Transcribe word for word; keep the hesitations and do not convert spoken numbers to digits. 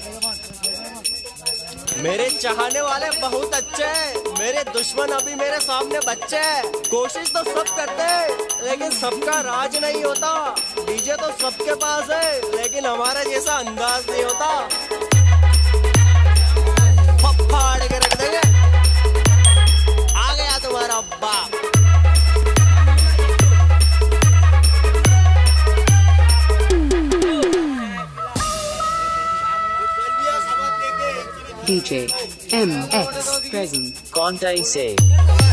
मेरे चाहने वाले बहुत अच्छे हैं, मेरे दुश्मन अभी मेरे सामने बच्चे हैं। कोशिश तो सब करते हैं लेकिन सबका राज नहीं होता। डीजे तो सबके पास है लेकिन हमारे जैसा अंदाज नहीं होता। फाड़ के रख देंगे। आ गया तुम्हारा बाप। D J M X present. Can't I say?